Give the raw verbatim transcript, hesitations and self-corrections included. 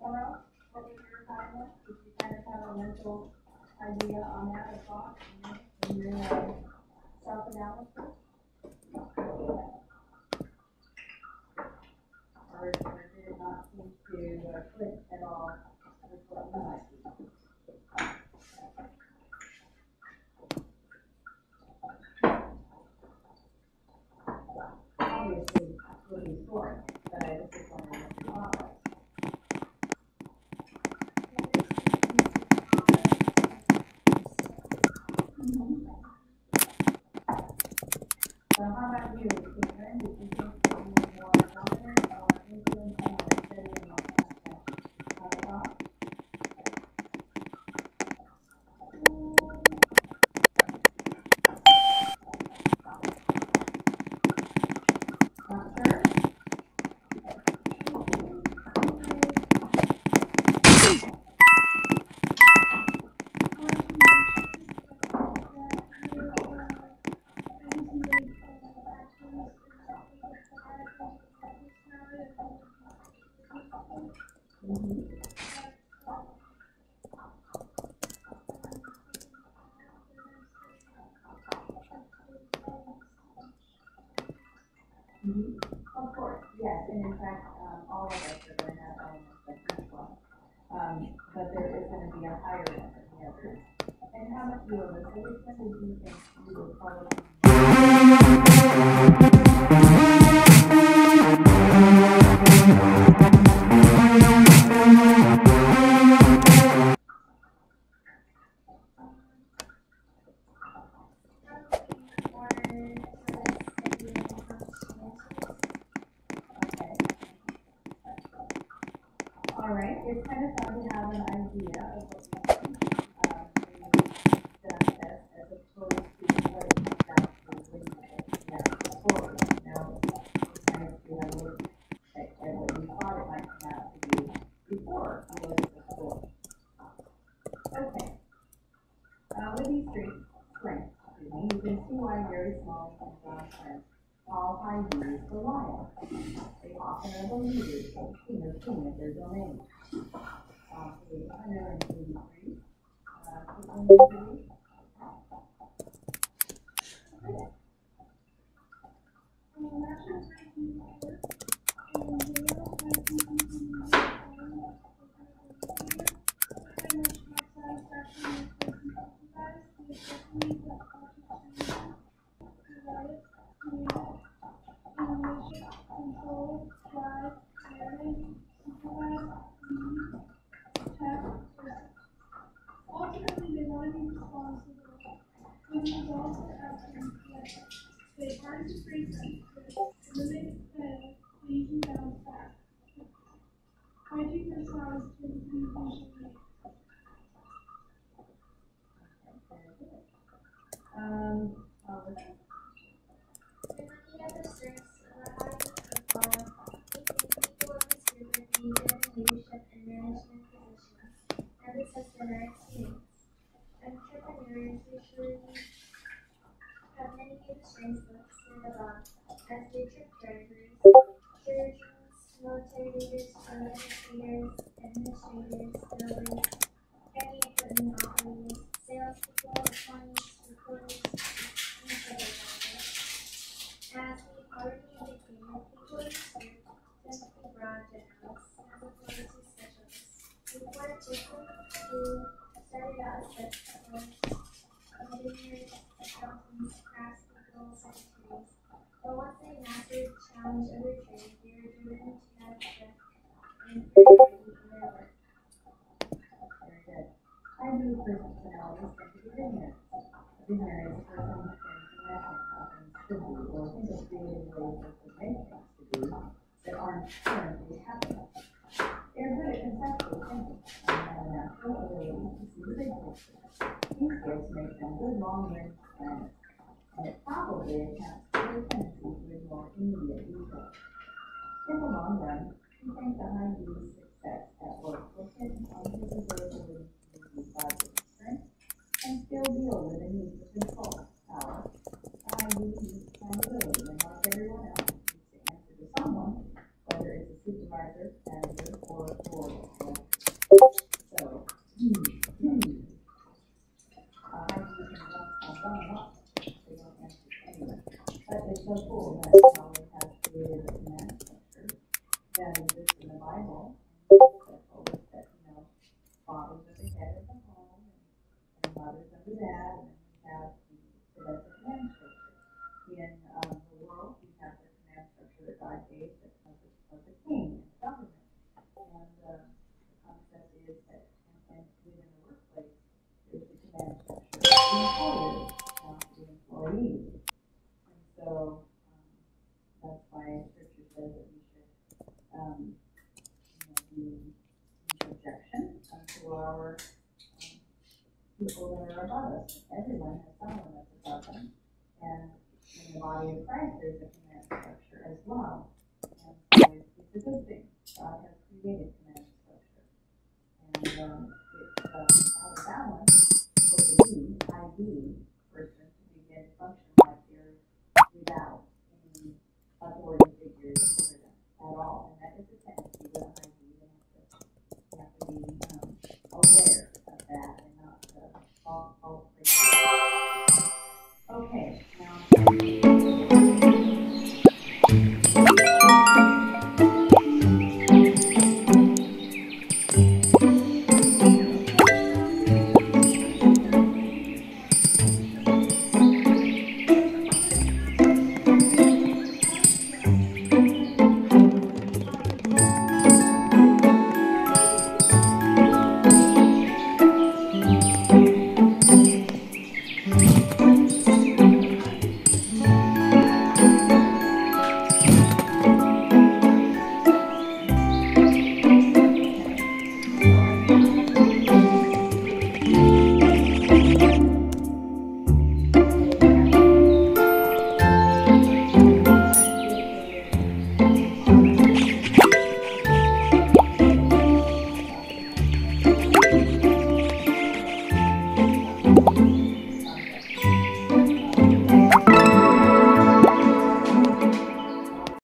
Laura, what was your comment? Did you kind of have a mental idea on that or thought in your, in your uh, self-analysis? Or, or did it not seem to uh, click at all with what you might do? Obviously, we'll be scoring, but I was just wondering what your thought was. So how about you, Karen? Did you think you were more dominant or influencing or studying or have a thought? Not sure? Mm-hmm. Of course, yes, and in fact, um, all of us are going to have elements of each one. Um, but there is going to be a higher one than the others. And how much you Alyssa, which one did you think you would probably all right, it's kind of fun to have an idea of what you think uh, the test as opposed to what it comes down to when you have forward. Now, it's nice to have a look at, at what you thought it might come out to be before you look at the score. Okay, uh, with these three strengths, you can see why very small and broad strengths all high views the lion. They often are the leaders of king or queen of their domain. Uh, page one hundred eighty-three. Uh, page one hundred eighty-three. Ultimately, they want to be responsible. When the results are absent, they hard to break them. When they fail, they usually bounce back. Why do you personalize to improve usually? Um, uh, When looking at the strengths of a high performer, we think people in this group would be good in leadership and management positions, and this has been our experience. Entrepreneurs usually have many of the strengths listed above, as they truck drivers, surgeons, military leaders, administrators, administrators, builders, heavy equipment operators, salespeople, accountants, recruiters, and other drivers. As we already indicated, people in this group tend to be broad generalists as opposed to specialists. Before people who started out as specialists, engineers, accountants, craftspeople, secretaries, but once they mastered the challenge of their trade, they were driven to have depth and variety in their work. very good. I do personalities tend to be visionaries. A visionary is a person who can imagine how things should be or think of creative ways that could make things to be that aren't currently happening. They're good at conceptual thinking and have a natural ability to see the big picture. These gifts make them good long-range planners, and it probably accounts for their tendency to ignore immediate details. In the long run, we think the high D's success at work will depend on his ability to use positive strength and still deal with the need for control, power. The high D needs accountability, and like everyone else, needs to answer to someone, whether it's a supervisor manager, or authority. So, uh, I can run them up. They don't answer anyway. But it's so cool that God has created a command structure that exists in the Bible. And told us that, you know, fathers are the head of the home, and mothers are the dad, and we have the, so that's the command structure. In um, the world, we have the command structure that God gave that of the, of the king and the government. And uh, the concept is that, and, and within the workplace, there's the command structure of the employer, not the employee. And so um, that's why Scripture says that we should um, you know, be in subjection unto our um, people that are above us. Everyone has someone that's above them. And in the body of Christ, there's a command structure as well. And so it's, it's a good thing. God has created command structure. And um, it's uh, out of balance for the me, I be person to begin to function like they're without any authority figures over them at all. And that is a test.